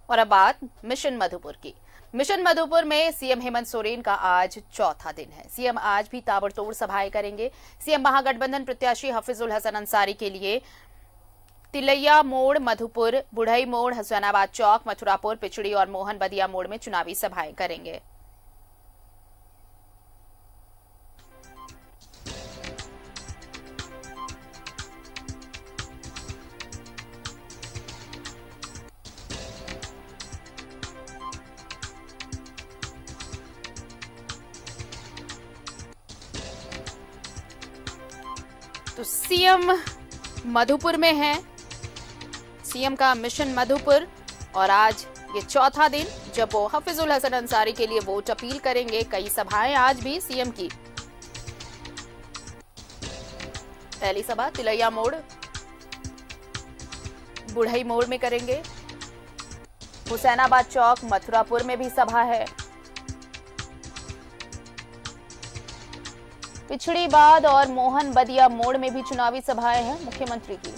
और अब बात मिशन मधुपुर की। मिशन मधुपुर में सीएम हेमंत सोरेन का आज चौथा दिन है। सीएम आज भी ताबड़तोड़ सभाएं करेंगे। सीएम महागठबंधन प्रत्याशी हफीजुल हसन अंसारी के लिए तिलैया मोड़, मधुपुर, बुढ़ई मोड़, हुसैनाबाद चौक, मथुरापुर, पिछड़ी और मोहन बदिया मोड़ में चुनावी सभाएं करेंगे। तो सीएम मधुपुर में है, सीएम का मिशन मधुपुर, और आज ये चौथा दिन जब वो हफीजुल हसन अंसारी के लिए वोट अपील करेंगे। कई सभाएं आज भी सीएम की। पहली सभा तिलैया मोड़, बुढ़ई मोड़ में करेंगे। हुसैनाबाद चौक, मथुरापुर में भी सभा है। पिछड़ीबाद और मोहन बदिया मोड़ में भी चुनावी सभाएं हैं मुख्यमंत्री की।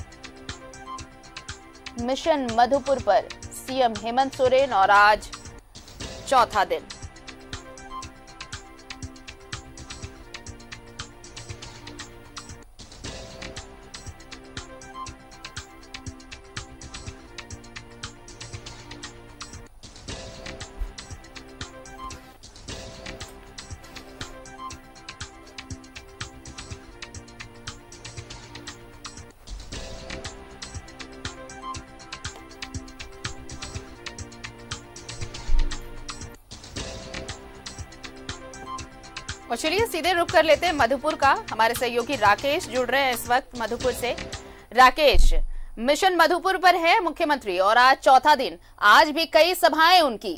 मिशन मधुपुर पर सीएम हेमंत सोरेन और आज चौथा दिन। और चलिए सीधे रुक कर लेते हैं मधुपुर का। हमारे सहयोगी राकेश जुड़ रहे हैं इस वक्त मधुपुर से। राकेश, मिशन मधुपुर पर है मुख्यमंत्री और आज चौथा दिन, आज भी कई सभाएं उनकी।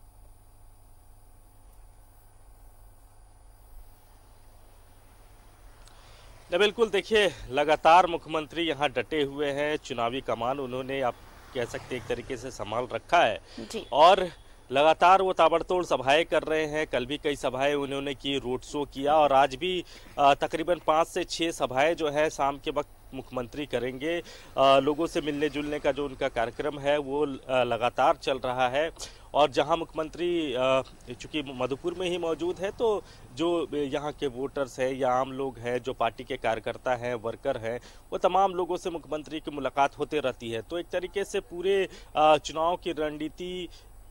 बिल्कुल, देखिए लगातार मुख्यमंत्री यहाँ डटे हुए हैं। चुनावी कमान उन्होंने, आप कह सकते एक तरीके से संभाल रखा है जी। और लगातार वो ताबड़तोड़ सभाएं कर रहे हैं। कल भी कई सभाएं उन्होंने की, रोड शो किया और आज भी तकरीबन 5 से 6 सभाएं जो है शाम के वक्त मुख्यमंत्री करेंगे। लोगों से मिलने जुलने का जो उनका कार्यक्रम है वो लगातार चल रहा है। और जहां मुख्यमंत्री चूंकि मधुपुर में ही मौजूद है, तो जो यहाँ के वोटर्स हैं या आम लोग हैं, जो पार्टी के कार्यकर्ता हैं, वर्कर हैं, वो तमाम लोगों से मुख्यमंत्री की मुलाकात होते रहती है। तो एक तरीके से पूरे चुनाव की रणनीति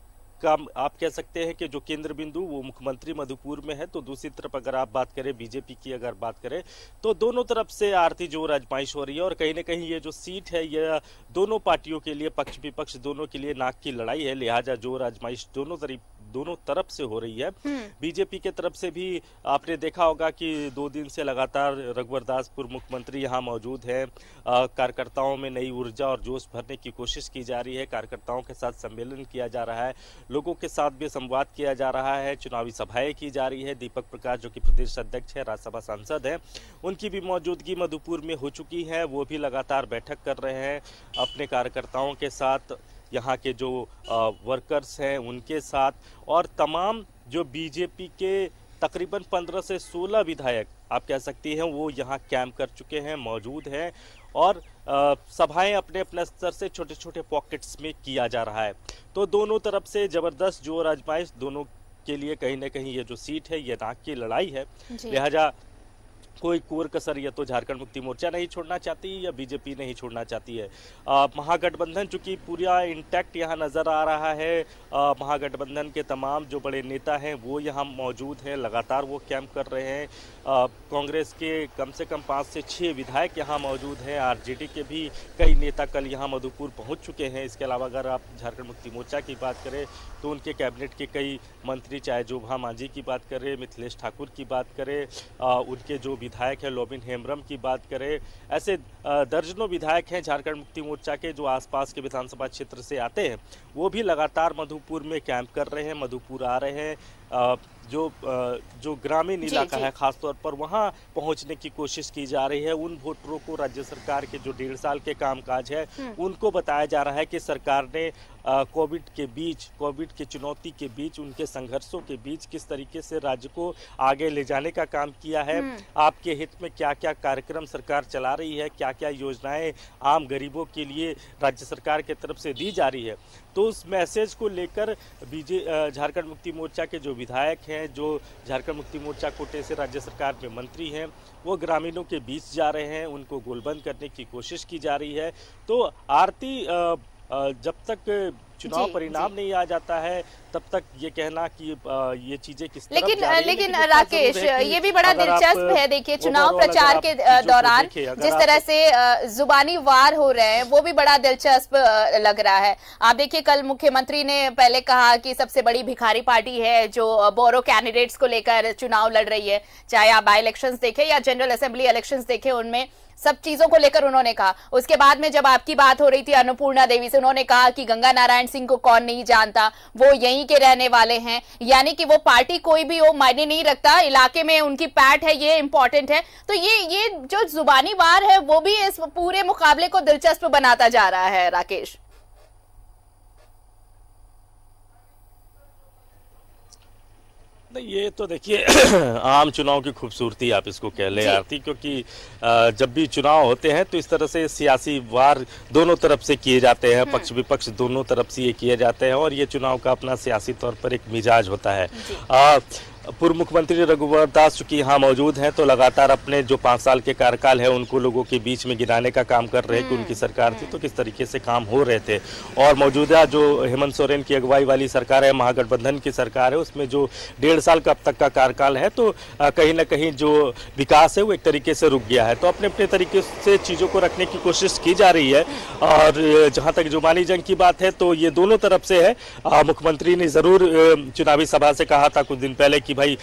का आप कह सकते हैं कि जो केंद्र बिंदु वो मुख्यमंत्री मधुपुर में है। तो दूसरी तरफ अगर आप बात करें बीजेपी की, अगर बात करें तो दोनों तरफ से आरती जोर आजमाइश हो रही है। और कहीं ना कहीं ये जो सीट है ये दोनों पार्टियों के लिए, पक्ष विपक्ष दोनों के लिए नाक की लड़ाई है। लिहाजा जोर आजमाइश दोनों तरफ से हो रही है। बीजेपी के तरफ से भी आपने देखा होगा कि 2 दिन से लगातार रघुवरदासपुर मुख्यमंत्री यहाँ मौजूद है। कार्यकर्ताओं में नई ऊर्जा और जोश भरने की कोशिश की जा रही है। कार्यकर्ताओं के साथ सम्मेलन किया जा रहा है, लोगों के साथ भी संवाद किया जा रहा है, चुनावी सभाएं की जा रही है। दीपक प्रकाश जो कि प्रदेश अध्यक्ष है, राज्यसभा सांसद हैं, उनकी भी मौजूदगी मधुपुर में हो चुकी है। वो भी लगातार बैठक कर रहे हैं अपने कार्यकर्ताओं के साथ, यहाँ के जो वर्कर्स हैं उनके साथ, और तमाम जो बीजेपी के तकरीबन 15 से 16 विधायक आप कह सकती हैं वो यहाँ कैंप कर चुके हैं, मौजूद हैं। और सभाएं अपने अपने स्तर से छोटे छोटे पॉकेट्स में किया जा रहा है। तो दोनों तरफ से ज़बरदस्त जोर आजमाइश, दोनों के लिए कहीं ना कहीं ये जो सीट है ये नाक की लड़ाई है। लिहाजा कोई कोर कसर या तो झारखंड मुक्ति मोर्चा नहीं छोड़ना चाहती या बीजेपी नहीं छोड़ना चाहती है। महागठबंधन चूंकि पूरा इंटैक्ट यहाँ नज़र आ रहा है। महागठबंधन के तमाम जो बड़े नेता हैं वो यहाँ मौजूद हैं, लगातार वो कैंप कर रहे हैं। कांग्रेस के कम से कम 5 से 6 विधायक यहाँ मौजूद हैं। आरजेडी के भी कई नेता कल यहाँ मधुपुर पहुँच चुके हैं। इसके अलावा अगर आप झारखंड मुक्ति मोर्चा की बात करें तो उनके कैबिनेट के कई मंत्री, चाहे जोभा मांझी की बात करें, मिथिलेश ठाकुर की बात करें, उनके जो विधायक है लोबिन हेम्ब्रम की बात करें, ऐसे दर्जनों विधायक हैं झारखंड मुक्ति मोर्चा के जो आसपास के विधानसभा क्षेत्र से आते हैं। वो भी लगातार मधुपुर में कैंप कर रहे हैं, मधुपुर आ रहे हैं। जो ग्रामीण इलाका है खासतौर पर वहां पहुंचने की कोशिश की जा रही है। उन वोटरों को राज्य सरकार के जो 1.5 साल के कामकाज है उनको बताया जा रहा है कि सरकार ने कोविड के बीच, कोविड की चुनौती के बीच, उनके संघर्षों के बीच किस तरीके से राज्य को आगे ले जाने का काम किया है। आपके हित में क्या क्या कार्यक्रम सरकार चला रही है, क्या क्या योजनाएं आम गरीबों के लिए राज्य सरकार की तरफ से दी जा रही है। तो उस मैसेज को लेकर झारखंड मुक्ति मोर्चा के जो विधायक हैं, जो झारखंड मुक्ति मोर्चा कोटे से राज्य सरकार में मंत्री हैं, वो ग्रामीणों के बीच जा रहे हैं, उनको गोलबंद करने की कोशिश की जा रही है। तो आरती, जब तक चुनाव परिणाम नहीं आ जाता है तब तक ये कहना कि ये चीजें किस तरफ जा रही हैं। लेकिन राकेश, ये भी बड़ा दिलचस्प है। देखिए, चुनाव प्रचार के दौरान जिस तरह से जुबानी वार हो रहे हैं वो भी बड़ा दिलचस्प लग रहा है। आप देखिए, कल मुख्यमंत्री ने पहले कहा कि सबसे बड़ी भिखारी पार्टी है जो बोरो कैंडिडेट्स को लेकर चुनाव लड़ रही है। चाहे आप बाई इलेक्शंस देखें या जनरल असेंबली इलेक्शंस देखें, उनमें सब चीजों को लेकर उन्होंने कहा। उसके बाद में जब आपकी बात हो रही थी अन्नपूर्णा देवी से, उन्होंने कहा कि गंगा नारायण सिंह को कौन नहीं जानता, वो यहीं के रहने वाले हैं। यानी कि वो पार्टी कोई भी हो मायने नहीं रखता, इलाके में उनकी पैठ है, ये इंपॉर्टेंट है। तो ये जो जुबानी वार है वो भी इस पूरे मुकाबले को दिलचस्प बनाता जा रहा है राकेश। नहीं, ये तो देखिए आम चुनाव की खूबसूरती आप इसको कह ले आरती, क्योंकि जब भी चुनाव होते हैं तो इस तरह से सियासी वार दोनों तरफ से किए जाते हैं, पक्ष विपक्ष दोनों तरफ से ये किए जाते हैं और ये चुनाव का अपना सियासी तौर पर एक मिजाज होता है। पूर्व मुख्यमंत्री रघुवर दास चूंकि यहाँ मौजूद हैं तो लगातार अपने जो 5 साल के कार्यकाल है उनको लोगों के बीच में गिराने का काम कर रहे हैं कि उनकी सरकार थी तो किस तरीके से काम हो रहे थे। और मौजूदा जो हेमंत सोरेन की अगुवाई वाली सरकार है, महागठबंधन की सरकार है, उसमें जो 1.5 साल का अब तक का कार्यकाल है तो कहीं ना कहीं जो विकास है वो एक तरीके से रुक गया है। तो अपने अपने तरीके से चीज़ों को रखने की कोशिश की जा रही है। और जहाँ तक जुबानी जंग की बात है तो ये दोनों तरफ से है। मुख्यमंत्री ने ज़रूर चुनावी सभा से कहा था कुछ दिन पहले कि भाई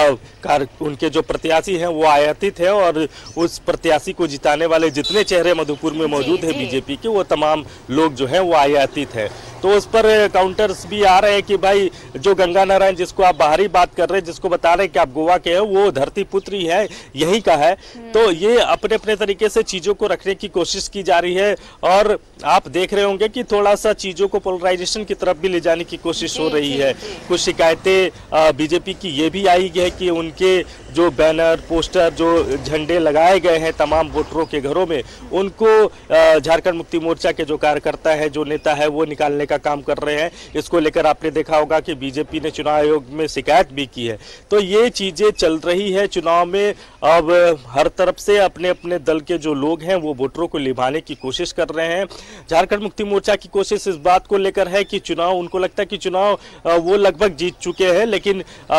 उनके जो प्रत्याशी हैं वो आयातित है और उस प्रत्याशी को जिताने वाले जितने चेहरे मधुपुर में मौजूद है बीजेपी के, वो तमाम लोग जो हैं वो आयातित है। तो उस पर काउंटर्स भी आ रहे हैं कि भाई जो गंगा नारायण जिसको आप बाहरी बात कर रहे हैं, जिसको बता रहे हैं कि आप गोवा के हैं, वो धरती पुत्री है, यही का है। तो ये अपने अपने तरीके से चीजों को रखने की कोशिश की जा रही है और आप देख रहे होंगे कि थोड़ा सा चीजों को पोलराइजेशन की तरफ भी ले जाने की कोशिश हो रही है। कुछ शिकायतें बीजेपी की ये भी आई है कि उनके जो बैनर, पोस्टर, जो झंडे लगाए गए हैं तमाम वोटरों के घरों में, उनको झारखंड मुक्ति मोर्चा के जो कार्यकर्ता है, जो नेता है, वो निकालने का काम कर रहे हैं। इसको लेकर आपने देखा होगा कि बीजेपी ने चुनाव आयोग में शिकायत भी की है। तो ये चीजें चल रही है चुनाव में। अब हर तरफ से अपने अपने दल के जो लोग हैं वो वोटरों को लिभाने की कोशिश कर रहे हैं। झारखंड मुक्ति मोर्चा की कोशिश इस बात को लेकर है कि चुनाव, उनको लगता है कि चुनाव वो लगभग जीत चुके हैं, लेकिन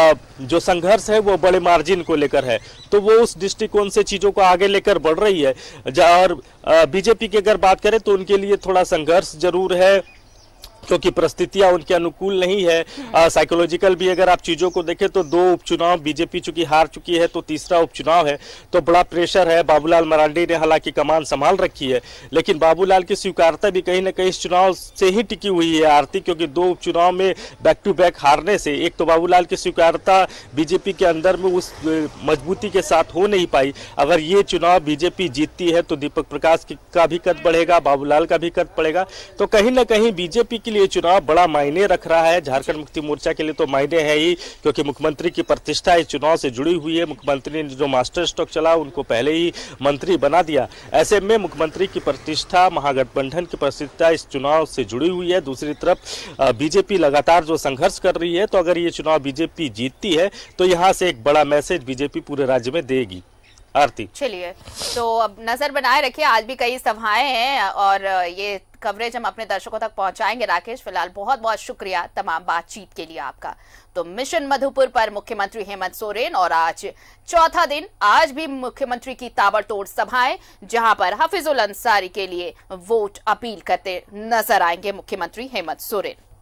जो संघर्ष है वो बड़े मार्जिन को लेकर है। तो वो उस दृष्टिकोण से चीजों को आगे लेकर बढ़ रही है। और बीजेपी की अगर बात करें तो उनके लिए थोड़ा संघर्ष जरूर है क्योंकि परिस्थितियां उनके अनुकूल नहीं है। साइकोलॉजिकल भी अगर आप चीजों को देखें तो 2 उपचुनाव बीजेपी चूंकि हार चुकी है तो तीसरा उपचुनाव है, तो बड़ा प्रेशर है। बाबूलाल मरांडी ने हालांकि कमान संभाल रखी है, लेकिन बाबूलाल की स्वीकार्यता भी कहीं ना कहीं इस चुनाव से ही टिकी हुई है आरती, क्योंकि 2 उपचुनाव में बैक टू बैक हारने से एक तो बाबूलाल की स्वीकार्यता बीजेपी के अंदर में उस मजबूती के साथ हो नहीं पाई। अगर ये चुनाव बीजेपी जीतती है तो दीपक प्रकाश का भी कद बढ़ेगा, बाबूलाल का भी कद बढ़ेगा। तो कहीं ना कहीं बीजेपी के लिए चुनाव बड़ा मायने रख रहा है। झारखंड मुक्ति मोर्चा के लिए तो मायने है ही, क्योंकि मुख्यमंत्री की प्रतिष्ठा इस चुनाव से जुड़ी हुई है। मुख्यमंत्री ने जो मास्टर स्ट्रोक चला उनको पहले ही मंत्री बना दिया। ऐसे में मुख्यमंत्री की प्रतिष्ठा, महागठबंधन की प्रतिष्ठा इस चुनाव से जुड़ी हुई है। दूसरी तरफ बीजेपी लगातार जो संघर्ष कर रही है, तो अगर ये चुनाव बीजेपी जीतती है तो यहाँ से एक बड़ा मैसेज बीजेपी पूरे राज्य में देगी। आरती, चलिए, तो अब नजर बनाए रखिए, आज भी कई सभाएं हैं और ये कवरेज हम अपने दर्शकों तक पहुंचाएंगे। राकेश, फिलहाल बहुत बहुत शुक्रिया तमाम बातचीत के लिए आपका। तो मिशन मधुपुर पर मुख्यमंत्री हेमंत सोरेन और आज चौथा दिन, आज भी मुख्यमंत्री की ताबड़तोड़ सभाएं, जहां पर हफीजुल अंसारी के लिए वोट अपील करते नजर आएंगे मुख्यमंत्री हेमंत सोरेन।